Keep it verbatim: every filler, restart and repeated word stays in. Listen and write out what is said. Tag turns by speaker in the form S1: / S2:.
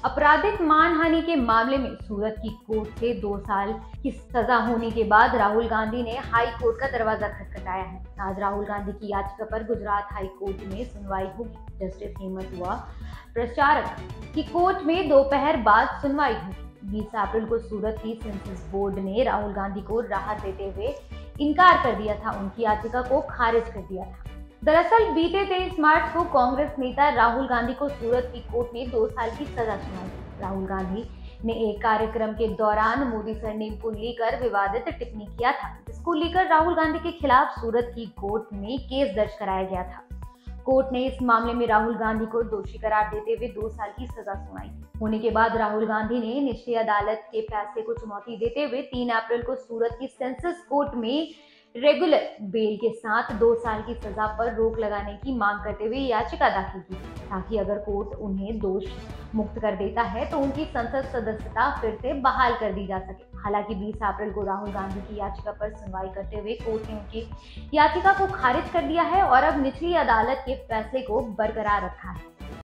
S1: आपराधिक मानहानि के मामले में सूरत की कोर्ट से दो साल की सजा होने के बाद राहुल गांधी ने हाई कोर्ट का दरवाजा खटखटाया है। आज राहुल गांधी की याचिका पर गुजरात हाई कोर्ट में सुनवाई होगी। जस्टिस हेमंत हुआ प्रचारक की कोर्ट में दोपहर बाद सुनवाई होगी। बीस अप्रैल को सूरत की सेंसस बोर्ड ने राहुल गांधी को राहत देते हुए इनकार कर दिया था, उनकी याचिका को खारिज कर दिया था। दरअसल बीते तेईस मार्च को कांग्रेस नेता राहुल गांधी को सूरत की कोर्ट ने दो साल की सजा सुनाई। राहुल गांधी ने एक कार्यक्रम के दौरान मोदी सरनेम को लेकर विवादित टिप्पणी किया था, जिसको लेकर राहुल गांधी के खिलाफ सूरत की कोर्ट में केस दर्ज कराया गया था। कोर्ट ने इस मामले में राहुल गांधी को दोषी करार देते हुए दो साल की सजा सुनाई। होने के बाद राहुल गांधी ने निचली अदालत के फैसले को चुनौती देते हुए तीन अप्रैल को सूरत की सेंसस कोर्ट में रेगुलर बेल के साथ दो साल की सजा पर रोक लगाने की मांग करते हुए याचिका दाखिल की, ताकि अगर कोर्ट उन्हें दोष मुक्त कर देता है तो उनकी संसद सदस्यता फिर से बहाल कर दी जा सके। हालांकि बीस अप्रैल को राहुल गांधी की याचिका पर सुनवाई करते हुए कोर्ट ने उनकी याचिका को खारिज कर दिया है और अब निचली अदालत के फैसले को बरकरार रखा है।